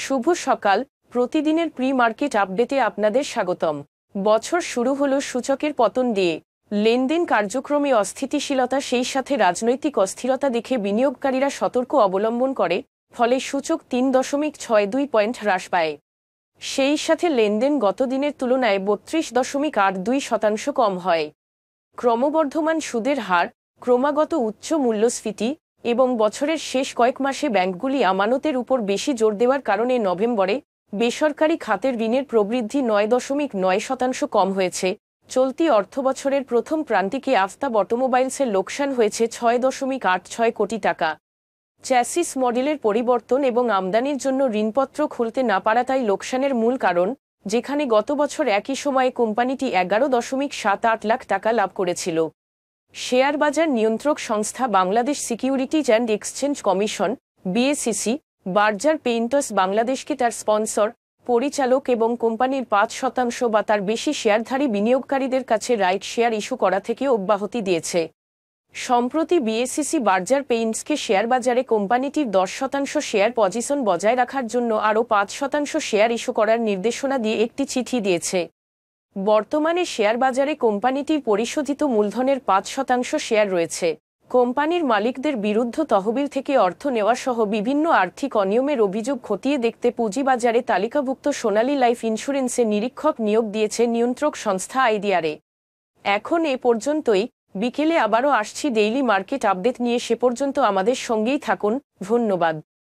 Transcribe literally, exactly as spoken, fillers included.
শুভ সকাল। প্রতিদিনের pre market আপডেটে আপনাদের স্বাগতম। বছর শুরু হলো সূচকের পতন দিয়ে। লেনদেন কার্যক্রমে অস্থিতিশীলতা, সেই সাথে রাজনৈতিক অস্থিরতা দেখে বিনিয়োগকারীরা সতর্ক অবলম্বন করে, ফলে সূচক তিন দশমিক ছয় দুই পয়েন্ট হ্রাস পায়। সেই সাথে লেনদেন গত দিনের তুলনায় বত্রিশ দশমিক আট দুই শতাংশ কম হয়। ক্রমবর্ধমান সুদের হার, ক্রমাগত উচ্চ মূল্যস্ফীতি এবং বছরের শেষ কয়েক মাসে ব্যাংকগুলি আমানতের উপর বেশি জোর দেওয়ার কারণে নভেম্বরে বেসরকারি খাতের ঋণের প্রবৃদ্ধি নয় দশমিক নয় শতাংশ কম হয়েছে। চলতি অর্থবছরের প্রথম প্রান্তিকে আফতাব অটোমোবাইলসের লোকসান হয়েছে ছয় দশমিক আট ছয় কোটি টাকা। চ্যাসিস মডেলের পরিবর্তন এবং আমদানির জন্য ঋণপত্র খুলতে না পারাটাই লোকসানের মূল কারণ, যেখানে গত বছর একই সময়ে কোম্পানিটি এগারো দশমিক সাত আট লাখ টাকা লাভ করেছিল। শেয়ার বাজার নিয়ন্ত্রক সংস্থা Bangladesh securities and exchange commission BSEC Berger painters বাংলাদেশকে তার স্পন্সর, পরিচালক এবং কোম্পানির পাঁচ শতাংশ বা তার বেশি শেয়ারধারী বিনিয়োগকারীদের কাছে রাইট শেয়ার ইস্যু করা থেকে অব্যাহতি দিয়েছে। সম্প্রতি বিএসইসি বার্জার পেইন্টসকে শেয়ার বাজারে কোম্পানিটির দশ শতাংশ শেয়ার পজিশন বজায় রাখার জন্য আরও পাঁচ শতাংশ শেয়ার ইস্যু করার নির্দেশনা দিয়ে একটি চিঠি দিয়েছে। বর্তমানে শেয়ার বাজারে কোম্পানিটির পরিশোধিত মূলধনের পাঁচ শতাংশ শেয়ার রয়েছে। কোম্পানির মালিকদের বিরুদ্ধে তহবিল থেকে অর্থ নেওয়া সহ বিভিন্ন আর্থিক অনিয়মের অভিযোগ খতিয়ে দেখতে পুঁজিবাজারে তালিকাভুক্ত সোনালী লাইফ ইন্স্যুরেন্সে নিরীক্ষক নিয়োগ দিয়েছে নিয়ন্ত্রক সংস্থা আইডিআরএ। এখন এ পর্যন্তই। বিকেলে আবারও আসছি ডেইলি মার্কেট আপডেট নিয়ে, সে পর্যন্ত আমাদের সঙ্গেই থাকুন। ধন্যবাদ।